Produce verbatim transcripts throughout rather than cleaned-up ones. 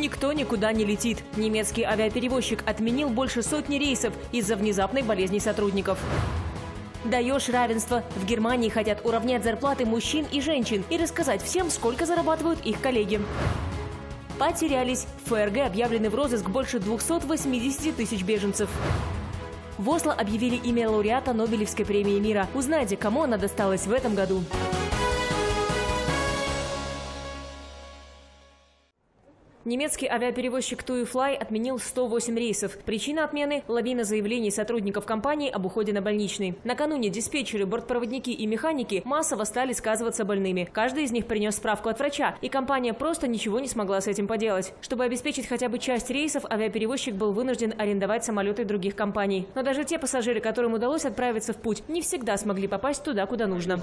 Никто никуда не летит. Немецкий авиаперевозчик отменил больше сотни рейсов из-за внезапной болезни сотрудников. Даешь равенство. В Германии хотят уравнять зарплаты мужчин и женщин и рассказать всем, сколько зарабатывают их коллеги. Потерялись. В ФРГ объявлены в розыск больше двухсот восьмидесяти тысяч беженцев. В Осло объявили имя лауреата Нобелевской премии мира. Узнайте, кому она досталась в этом году. Немецкий авиаперевозчик TUI отменил сто восемь рейсов. Причина отмены – лавина заявлений сотрудников компании об уходе на больничный. Накануне диспетчеры, бортпроводники и механики массово стали сказываться больными. Каждый из них принес справку от врача, и компания просто ничего не смогла с этим поделать. Чтобы обеспечить хотя бы часть рейсов, авиаперевозчик был вынужден арендовать самолеты других компаний. Но даже те пассажиры, которым удалось отправиться в путь, не всегда смогли попасть туда, куда нужно.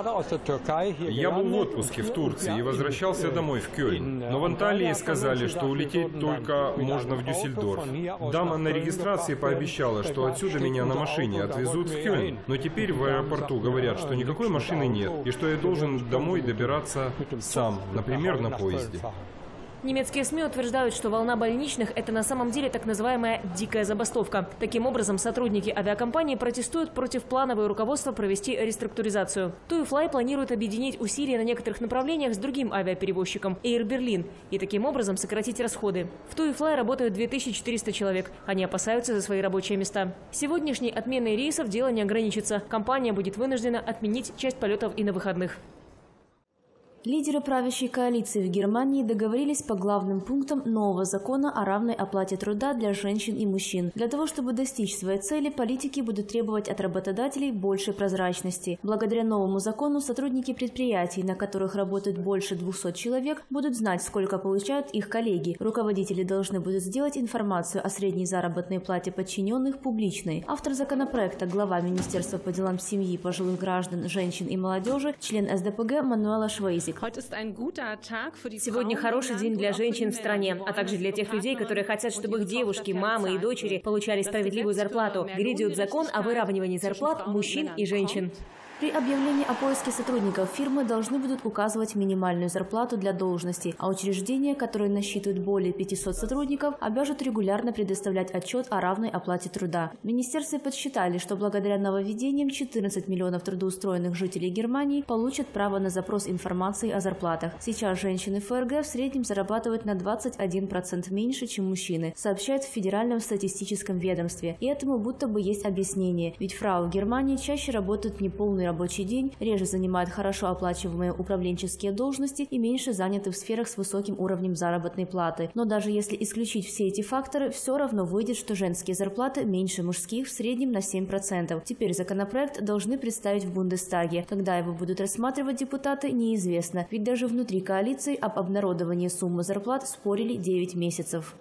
Я был в отпуске в Турции и возвращался домой в Кёльн. Но в Анталии сказали, что улететь только можно в Дюссельдорф. Дама на регистрации пообещала, что отсюда меня на машине отвезут в Кёльн. Но теперь в аэропорту говорят, что никакой машины нет, и что я должен домой добираться сам, например, на поезде. Немецкие СМИ утверждают, что волна больничных – это на самом деле так называемая «дикая забастовка». Таким образом, сотрудники авиакомпании протестуют против планового руководства провести реструктуризацию. TUI планирует объединить усилия на некоторых направлениях с другим авиаперевозчиком – Air Berlin, и таким образом сократить расходы. В TUI работают две тысячи четыреста человек. Они опасаются за свои рабочие места. Сегодняшней отменой рейсов дело не ограничится. Компания будет вынуждена отменить часть полетов и на выходных. Лидеры правящей коалиции в Германии договорились по главным пунктам нового закона о равной оплате труда для женщин и мужчин. Для того, чтобы достичь своей цели, политики будут требовать от работодателей большей прозрачности. Благодаря новому закону сотрудники предприятий, на которых работает больше двухсот человек, будут знать, сколько получают их коллеги. Руководители должны будут сделать информацию о средней заработной плате подчиненных публичной. Автор законопроекта, глава Министерства по делам семьи, пожилых граждан, женщин и молодежи, член эс дэ пэ гэ Мануэла Швейзик. Сегодня хороший день для женщин в стране, а также для тех людей, которые хотят, чтобы их девушки, мамы и дочери получали справедливую зарплату. Грядет закон о выравнивании зарплат мужчин и женщин. При объявлении о поиске сотрудников фирмы должны будут указывать минимальную зарплату для должности, а учреждения, которые насчитывают более пятисот сотрудников, обяжут регулярно предоставлять отчет о равной оплате труда. В министерстве подсчитали, что благодаря нововведениям четырнадцать миллионов трудоустроенных жителей Германии получат право на запрос информации о зарплатах. Сейчас женщины эф эр гэ в среднем зарабатывают на двадцать один процент меньше, чем мужчины, сообщают в Федеральном статистическом ведомстве. И этому будто бы есть объяснение, ведь фрау в Германии чаще работают неполный рабочий день, реже занимают хорошо оплачиваемые управленческие должности и меньше заняты в сферах с высоким уровнем заработной платы. Но даже если исключить все эти факторы, все равно выйдет, что женские зарплаты меньше мужских в среднем на семь процентов. Теперь законопроект должны представить в Бундестаге. Когда его будут рассматривать депутаты, неизвестно, ведь даже внутри коалиции об обнародовании суммы зарплат спорили девять месяцев.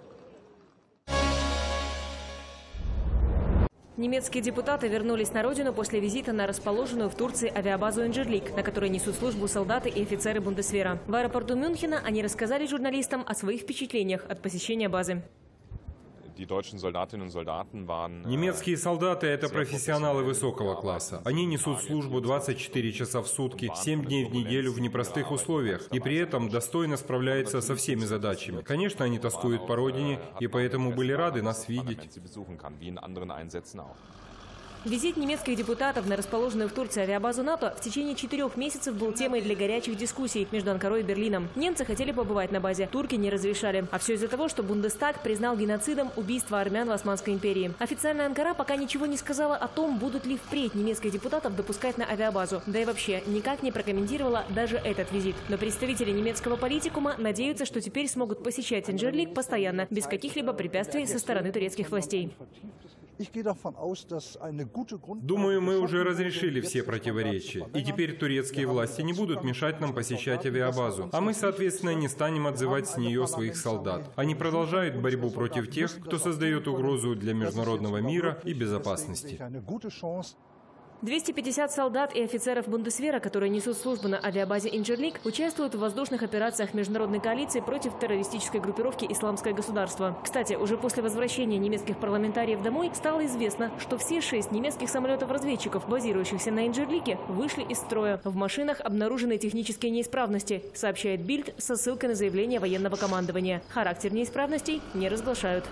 Немецкие депутаты вернулись на родину после визита на расположенную в Турции авиабазу Инжерлик, на которой несут службу солдаты и офицеры Бундесвера. В аэропорту Мюнхена они рассказали журналистам о своих впечатлениях от посещения базы. Немецкие солдаты – это профессионалы высокого класса. Они несут службу двадцать четыре часа в сутки, семь дней в неделю в непростых условиях, и при этом достойно справляются со всеми задачами. Конечно, они тоскуют по родине, и поэтому были рады нас видеть. Визит немецких депутатов на расположенную в Турции авиабазу НАТО в течение четырех месяцев был темой для горячих дискуссий между Анкарой и Берлином. Немцы хотели побывать на базе, турки не разрешали. А все из-за того, что Бундестаг признал геноцидом убийство армян в Османской империи. Официальная Анкара пока ничего не сказала о том, будут ли впредь немецких депутатов допускать на авиабазу. Да и вообще никак не прокомментировала даже этот визит. Но представители немецкого политикума надеются, что теперь смогут посещать Инжерлик постоянно, без каких-либо препятствий со стороны турецких властей. Думаю, мы уже разрешили все противоречия, и теперь турецкие власти не будут мешать нам посещать авиабазу, а мы, соответственно, не станем отзывать с нее своих солдат. Они продолжают борьбу против тех, кто создает угрозу для международного мира и безопасности. двести пятьдесят солдат и офицеров Бундесвера, которые несут службу на авиабазе Инджерлик, участвуют в воздушных операциях международной коалиции против террористической группировки «Исламское государство». Кстати, уже после возвращения немецких парламентариев домой стало известно, что все шесть немецких самолетов-разведчиков, базирующихся на Инджерлике, вышли из строя. В машинах обнаружены технические неисправности, сообщает Бильд со ссылкой на заявление военного командования. Характер неисправностей не разглашают.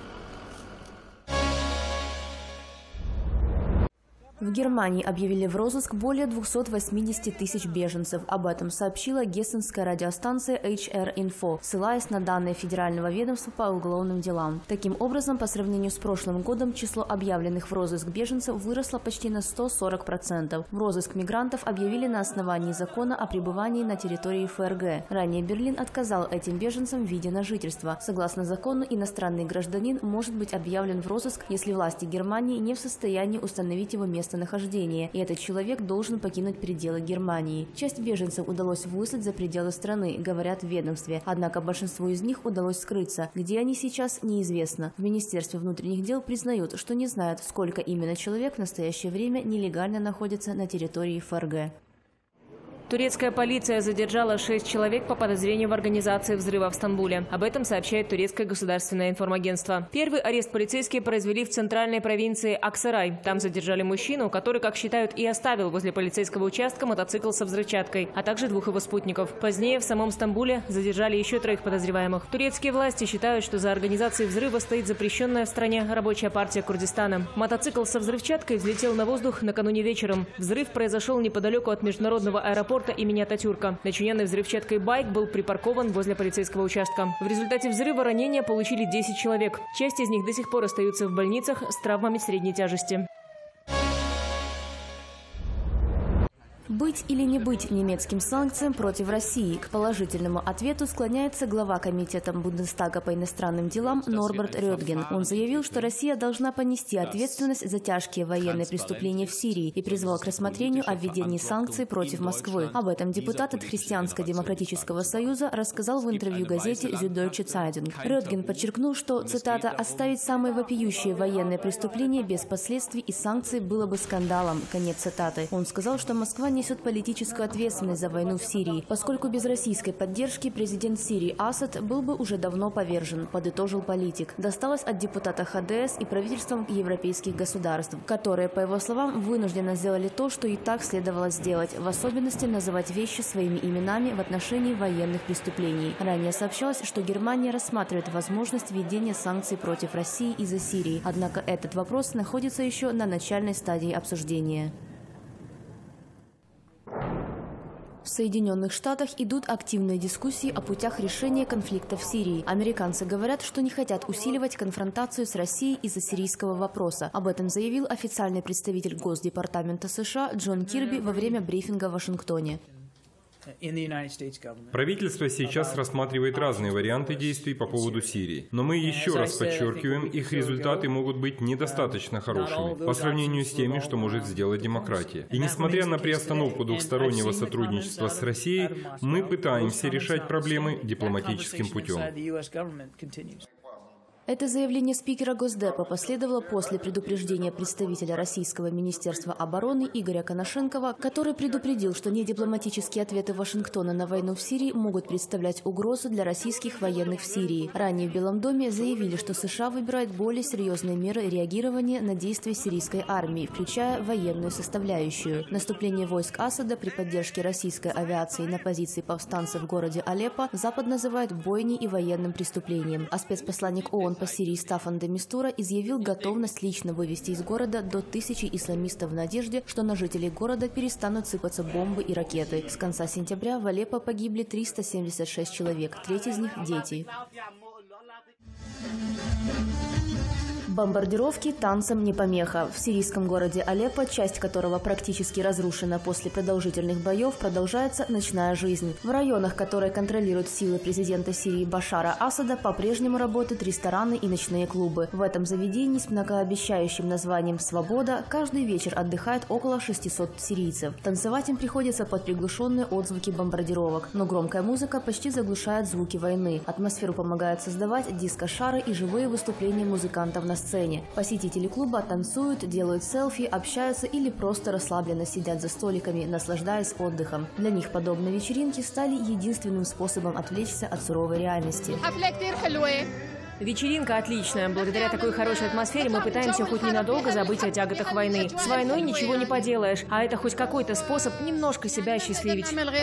В Германии объявили в розыск более двухсот восьмидесяти тысяч беженцев. Об этом сообщила гессенская радиостанция эйч эр Info, ссылаясь на данные Федерального ведомства по уголовным делам. Таким образом, по сравнению с прошлым годом, число объявленных в розыск беженцев выросло почти на сто сорок процентов. В розыск мигрантов объявили на основании закона о пребывании на территории эф эр гэ. Ранее Берлин отказал этим беженцам в виде на жительство. Согласно закону, иностранный гражданин может быть объявлен в розыск, если власти Германии не в состоянии установить его место местонахождения, и этот человек должен покинуть пределы Германии. Часть беженцев удалось выслать за пределы страны, говорят в ведомстве, однако большинству из них удалось скрыться. Где они сейчас, неизвестно. В Министерстве внутренних дел признают, что не знают, сколько именно человек в настоящее время нелегально находится на территории эф эр гэ. Турецкая полиция задержала шесть человек по подозрению в организации взрыва в Стамбуле. Об этом сообщает турецкое государственное информагентство. Первый арест полицейские произвели в центральной провинции Аксарай. Там задержали мужчину, который, как считают, и оставил возле полицейского участка мотоцикл со взрывчаткой, а также двух его спутников. Позднее в самом Стамбуле задержали еще троих подозреваемых. Турецкие власти считают, что за организацией взрыва стоит запрещенная в стране Рабочая партия Курдистана. Мотоцикл со взрывчаткой взлетел на воздух накануне вечером. Взрыв произошел неподалеку от международного аэропорта имени Ататюрка. Начиненный взрывчаткой байк был припаркован возле полицейского участка. В результате взрыва ранения получили десять человек. Часть из них до сих пор остаются в больницах с травмами средней тяжести. Быть или не быть немецким санкциям против России? К положительному ответу склоняется глава комитета Бундестага по иностранным делам Норберт Рёдген. Он заявил, что Россия должна понести ответственность за тяжкие военные преступления в Сирии и призвал к рассмотрению о введении санкций против Москвы. Об этом депутат от Христианско-демократического союза рассказал в интервью газете Süddeutsche Zeitung. Рёдген подчеркнул, что, цитата, «оставить самые вопиющие военные преступления без последствий и санкций было бы скандалом». Конец цитаты. Он сказал, что Москва не несет политическую ответственность за войну в Сирии, поскольку без российской поддержки президент Сирии Асад был бы уже давно повержен, подытожил политик. Досталось от депутата ха дэ эс и правительствам европейских государств, которые, по его словам, вынужденно сделали то, что и так следовало сделать, в особенности называть вещи своими именами в отношении военных преступлений. Ранее сообщалось, что Германия рассматривает возможность введения санкций против России из-за Сирии, однако этот вопрос находится еще на начальной стадии обсуждения. В Соединенных Штатах идут активные дискуссии о путях решения конфликта в Сирии. Американцы говорят, что не хотят усиливать конфронтацию с Россией из-за сирийского вопроса. Об этом заявил официальный представитель Госдепартамента США Джон Кирби во время брифинга в Вашингтоне. Правительство сейчас рассматривает разные варианты действий по поводу Сирии. Но мы еще раз подчеркиваем, их результаты могут быть недостаточно хорошими по сравнению с теми, что может сделать демократия. И несмотря на приостановку двухстороннего сотрудничества с Россией, мы пытаемся решать проблемы дипломатическим путем. Это заявление спикера Госдепа последовало после предупреждения представителя Российского министерства обороны Игоря Коношенкова, который предупредил, что недипломатические ответы Вашингтона на войну в Сирии могут представлять угрозу для российских военных в Сирии. Ранее в Белом доме заявили, что США выбирают более серьезные меры реагирования на действия сирийской армии, включая военную составляющую. Наступление войск Асада при поддержке российской авиации на позиции повстанцев в городе Алеппо Запад называет бойней и военным преступлением, а спецпосланник ООН по Сирии Стаффан де Мистура изъявил готовность лично вывести из города до тысячи исламистов в надежде, что на жителей города перестанут сыпаться бомбы и ракеты. С конца сентября в Алеппо погибли триста семьдесят шесть человек, треть из них – дети. Бомбардировки танцам не помеха. В сирийском городе Алеппо, часть которого практически разрушена после продолжительных боев, продолжается ночная жизнь. В районах, которые контролируют силы президента Сирии Башара Асада, по-прежнему работают рестораны и ночные клубы. В этом заведении с многообещающим названием «Свобода» каждый вечер отдыхает около шестисот сирийцев. Танцевать им приходится под приглушенные отзвуки бомбардировок, но громкая музыка почти заглушает звуки войны. Атмосферу помогают создавать диско-шары и живые выступления музыкантов на сцене. сцене. Посетители клуба танцуют, делают селфи, общаются или просто расслабленно сидят за столиками, наслаждаясь отдыхом. Для них подобные вечеринки стали единственным способом отвлечься от суровой реальности. Вечеринка отличная. Благодаря такой хорошей атмосфере мы пытаемся хоть ненадолго забыть о тяготах войны. С войной ничего не поделаешь, а это хоть какой-то способ немножко себя осчастливить.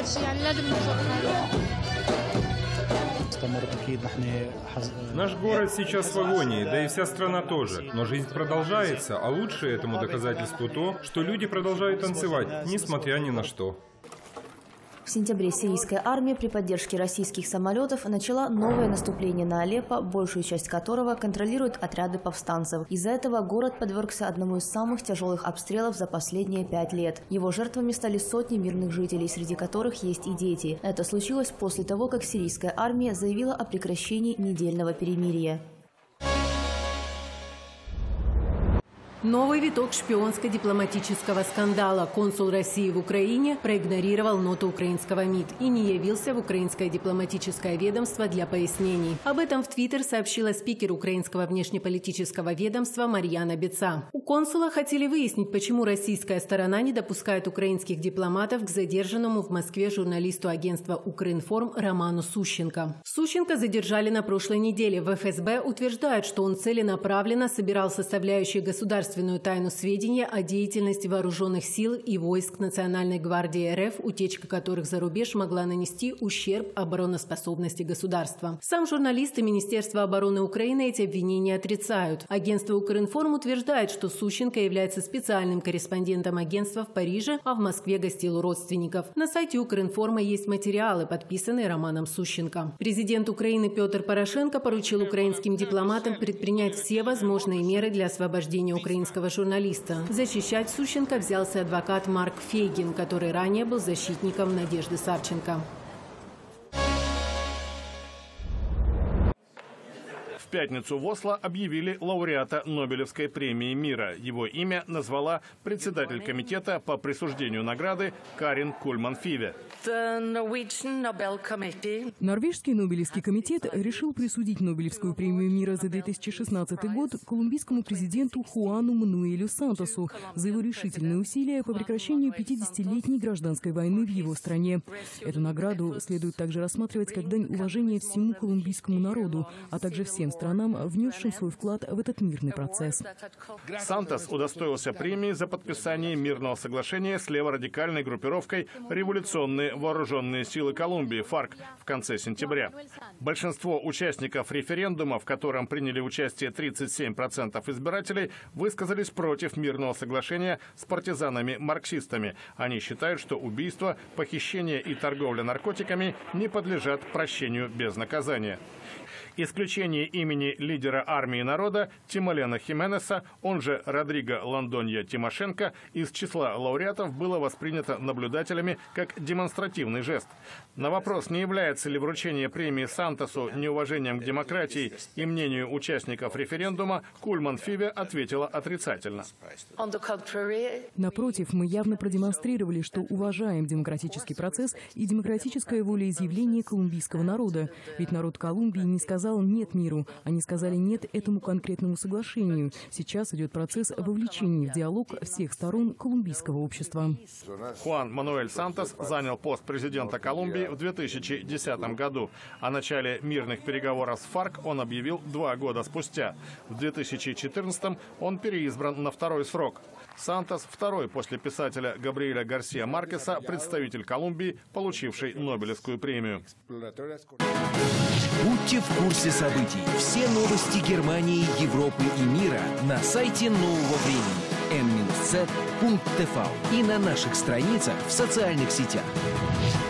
Наш город сейчас в агонии, да и вся страна тоже. Но жизнь продолжается, а лучшее этому доказательству то, что люди продолжают танцевать, несмотря ни на что. В сентябре сирийская армия при поддержке российских самолетов начала новое наступление на Алеппо, большую часть которого контролируют отряды повстанцев. Из-за этого город подвергся одному из самых тяжелых обстрелов за последние пять лет. Его жертвами стали сотни мирных жителей, среди которых есть и дети. Это случилось после того, как сирийская армия заявила о прекращении недельного перемирия. Новый виток шпионско-дипломатического скандала. Консул России в Украине проигнорировал ноту украинского МИД и не явился в украинское дипломатическое ведомство для пояснений. Об этом в Твиттер сообщила спикер украинского внешнеполитического ведомства Марьяна Беца. У консула хотели выяснить, почему российская сторона не допускает украинских дипломатов к задержанному в Москве журналисту агентства «Укринформ» Роману Сущенко. Сущенко задержали на прошлой неделе. В эф эс бэ утверждают, что он целенаправленно собирал составляющие государственные тайну сведения о деятельности вооруженных сил и войск Национальной гвардии эр эф, утечка которых за рубеж могла нанести ущерб обороноспособности государства. Сам журналист и Министерство обороны Украины эти обвинения отрицают. Агентство «Укринформ» утверждает, что Сущенко является специальным корреспондентом агентства в Париже, а в Москве гостил у родственников. На сайте «Укринформа» есть материалы, подписанные Романом Сущенко. Президент Украины Петр Порошенко поручил украинским дипломатам предпринять все возможные меры для освобождения украинского журналиста. Защищать Сущенко взялся адвокат Марк Фейгин, который ранее был защитником Надежды Савченко. В пятницу в Осло объявили лауреата Нобелевской премии мира. Его имя назвала председатель комитета по присуждению награды Карин Кульман-Фиве. Норвежский Нобелевский комитет решил присудить Нобелевскую премию мира за две тысячи шестнадцатый год колумбийскому президенту Хуану Мануэлю Сантосу за его решительные усилия по прекращению пятидесятилетней гражданской войны в его стране. Эту награду следует также рассматривать как дань уважения всему колумбийскому народу, а также всем странам, внесшим свой вклад в этот мирный процесс. Сантос удостоился премии за подписание мирного соглашения с леворадикальной группировкой «Революционные вооруженные силы Колумбии» ФАРК в конце сентября. Большинство участников референдума, в котором приняли участие тридцать семь процентов избирателей, высказались против мирного соглашения с партизанами-марксистами. Они считают, что убийства, похищения и торговля наркотиками не подлежат прощению без наказания. Исключение имени лидера армии народа Тимолена Хименеса, он же Родриго Лондонья Тимошенко, из числа лауреатов было воспринято наблюдателями как демонстративный жест. На вопрос, не является ли вручение премии Сантосу неуважением к демократии и мнению участников референдума, Кульман-Фиве ответила отрицательно. Напротив, мы явно продемонстрировали, что уважаем демократический процесс и демократическое волеизъявление колумбийского народа. Ведь народ Колумбии не сказал «нет» миру. Они сказали «нет» этому конкретному соглашению. Сейчас идет процесс вовлечения в диалог всех сторон колумбийского общества. Хуан Мануэль Сантос занял пост президента Колумбии в две тысячи десятом году. О начале мирных переговоров с ФАРК он объявил два года спустя. В две тысячи четырнадцатом он переизбран на второй срок. Сантос – второй после писателя Габриэля Гарсия Маркеса представитель Колумбии, получивший Нобелевскую премию. Будьте в курсе событий. Все новости Германии, Европы и мира на сайте Нового времени эн минус цэ точка тэ вэ и на наших страницах в социальных сетях.